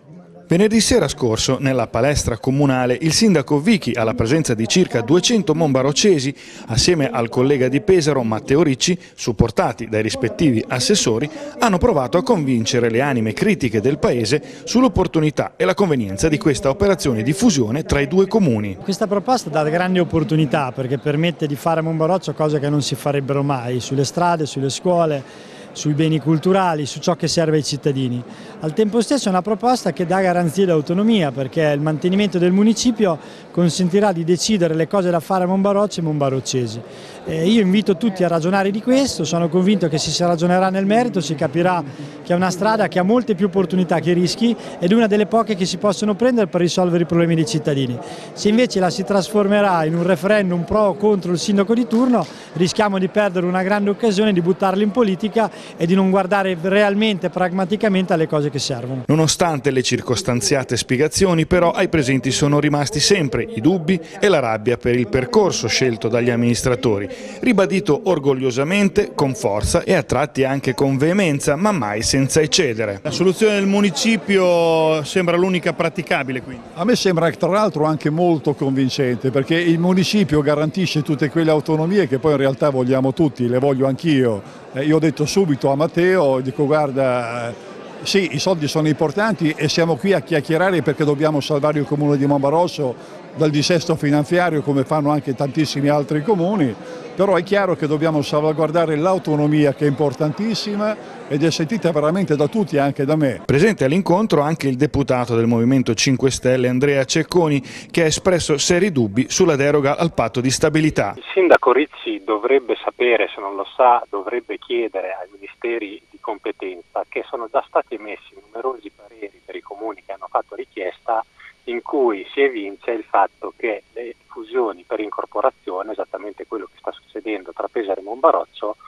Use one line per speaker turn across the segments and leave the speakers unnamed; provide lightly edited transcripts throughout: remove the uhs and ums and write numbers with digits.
Venerdì sera scorso, nella palestra comunale, il sindaco Vichi, alla presenza di circa 200 monbaroccesi, assieme al collega di Pesaro Matteo Ricci, supportati dai rispettivi assessori, hanno provato a convincere le anime critiche del paese sull'opportunità e la convenienza di questa operazione di fusione tra i due comuni.
Questa proposta dà grandi opportunità perché permette di fare a Monbaroccio cose che non si farebbero mai, sulle strade, sulle scuole, sui beni culturali, su ciò che serve ai cittadini. Al tempo stesso è una proposta che dà garanzie di autonomia perché il mantenimento del municipio consentirà di decidere le cose da fare a Monbaroccio e monbaroccesi. Io invito tutti a ragionare di questo, sono convinto che si ragionerà nel merito, si capirà che è una strada che ha molte più opportunità che rischi ed è una delle poche che si possono prendere per risolvere i problemi dei cittadini. Se invece la si trasformerà in un referendum pro o contro il sindaco di turno, rischiamo di perdere una grande occasione di buttarli in politica e di non guardare realmente pragmaticamente alle cose che servono.
Nonostante le circostanziate spiegazioni, però, ai presenti sono rimasti sempre i dubbi e la rabbia per il percorso scelto dagli amministratori, ribadito orgogliosamente, con forza e a tratti anche con veemenza, ma mai senza eccedere.
La soluzione del municipio sembra l'unica praticabile, quindi?
A me sembra tra l'altro anche molto convincente, perché il municipio garantisce tutte quelle autonomie che poi in realtà vogliamo tutti, le voglio anch'io. Io ho detto subito a Matteo, dico guarda, sì, i soldi sono importanti e siamo qui a chiacchierare perché dobbiamo salvare il comune di Monbaroccio dal dissesto finanziario come fanno anche tantissimi altri comuni, però è chiaro che dobbiamo salvaguardare l'autonomia che è importantissima ed è sentita veramente da tutti, anche da me.
Presente all'incontro anche il deputato del Movimento 5 Stelle Andrea Cecconi, che ha espresso seri dubbi sulla deroga al patto di stabilità.
Il sindaco Ricci dovrebbe sapere, se non lo sa, dovrebbe chiedere ai ministeri di competenza che sono già stati emessi numerosi pareri per i comuni che hanno fatto richiesta in cui si evince il fatto che le fusioni per incorporazione, esattamente quello che sta succedendo tra Pesaro e Monbaroccio,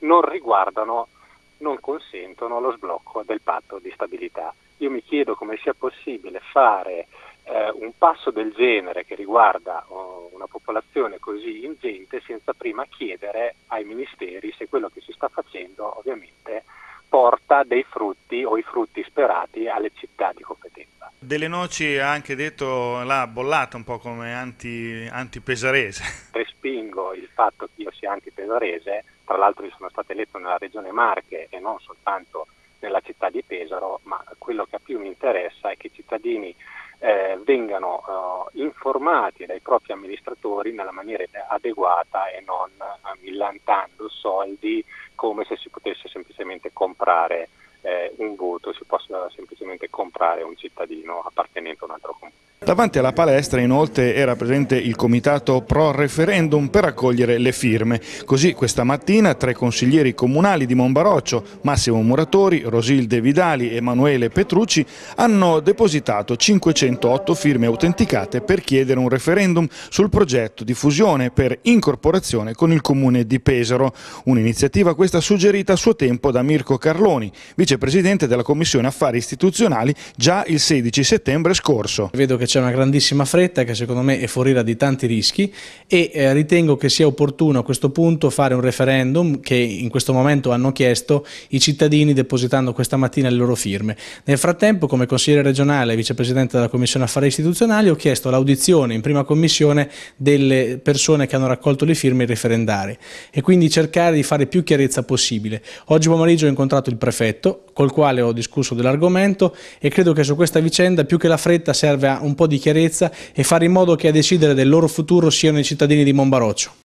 non consentono lo sblocco del patto di stabilità. Io mi chiedo come sia possibile fare un passo del genere che riguarda una popolazione così ingente senza prima chiedere ai ministeri se quello che si sta facendo ovviamente porta dei frutti o i frutti sperati alle città di competenza.
Delle Noci ha anche detto, l'ha bollata un po' come antipesarese.
Respingo il fatto che io sia antipesarese, tra l'altro io sono stato eletto nella regione Marche e non soltanto nella città di Pesaro, ma quello che più mi interessa è che i cittadini vengano informati dai propri amministratori nella maniera adeguata e non millantando soldi come se si potesse semplicemente comprare un voto, si possa semplicemente comprare un cittadino appartenente a un altro comune.
Davanti alla palestra inoltre era presente il comitato pro referendum per raccogliere le firme. Così questa mattina 3 consiglieri comunali di Monbaroccio, Massimo Muratori, Rosilde Vidali e Emanuele Petrucci, hanno depositato 508 firme autenticate per chiedere un referendum sul progetto di fusione per incorporazione con il comune di Pesaro. Un'iniziativa questa suggerita a suo tempo da Mirko Carloni, vicepresidente della Commissione Affari Istituzionali, già il 16 settembre scorso.
Vedo che c'è una grandissima fretta che secondo me è foriera di tanti rischi e ritengo che sia opportuno a questo punto fare un referendum che in questo momento hanno chiesto i cittadini depositando questa mattina le loro firme. Nel frattempo, come consigliere regionale e vicepresidente della Commissione Affari Istituzionali, ho chiesto l'audizione in prima commissione delle persone che hanno raccolto le firme referendarie e quindi cercare di fare più chiarezza possibile. Oggi pomeriggio ho incontrato il prefetto col quale ho discusso dell'argomento e credo che su questa vicenda più che la fretta serve a un po' di chiarezza e fare in modo che a decidere del loro futuro siano i cittadini di Monbaroccio.